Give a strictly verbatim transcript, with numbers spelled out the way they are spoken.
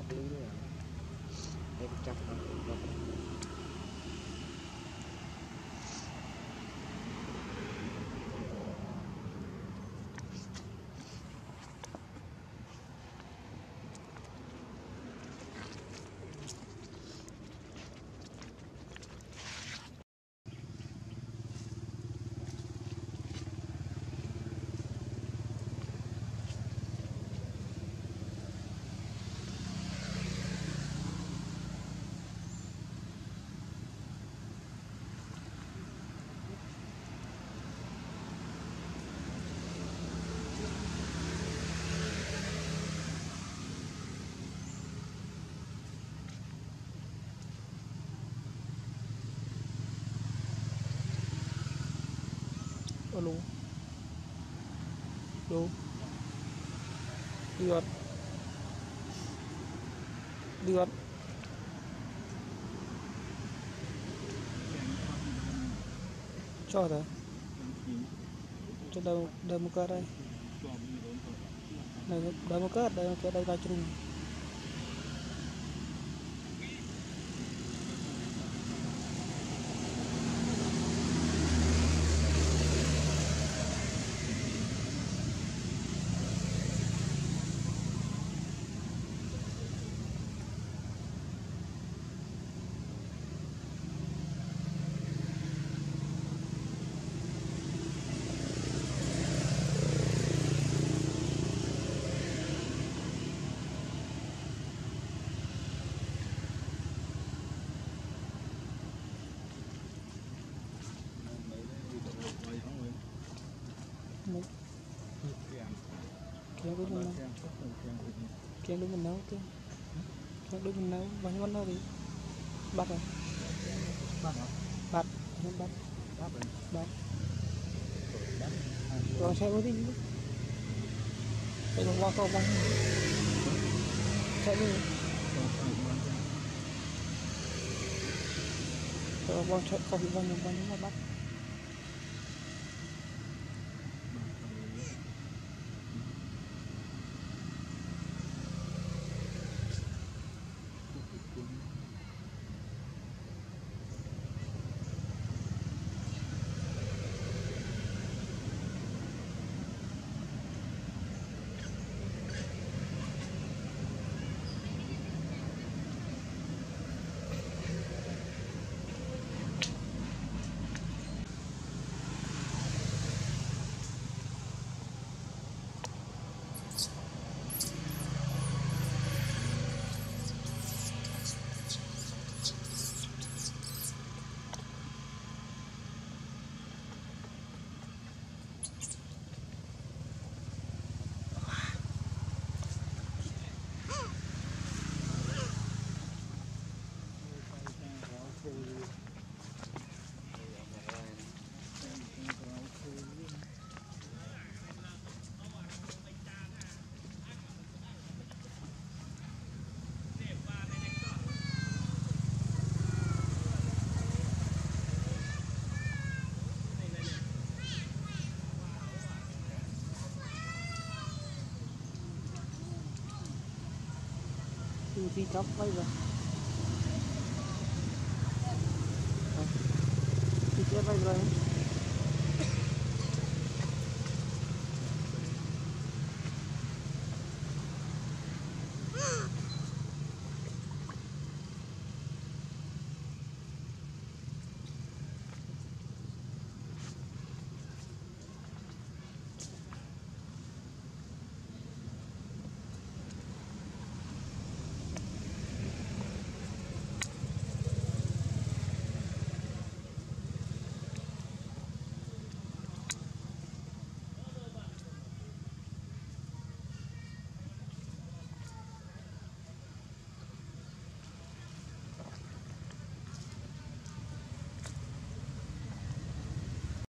lý rồi em chắc là alo đâu đi gọt đi gọt cho rồi cho đâu đâu một cái đây này đâu một cái đây cái đây ba chung một kia đúng mình nấu kia đúng mình nấu kia kia đúng mình nấu bao nhiêu món nấu đi bắt rồi bắt bắt bắt bắt bắt bắt rồi xe mới đi cái qua câu băng xe đi rồi băng chạy câu bị băng nhưng băng nhưng mà bắt đi chóc quay rồi đi chết quay rồi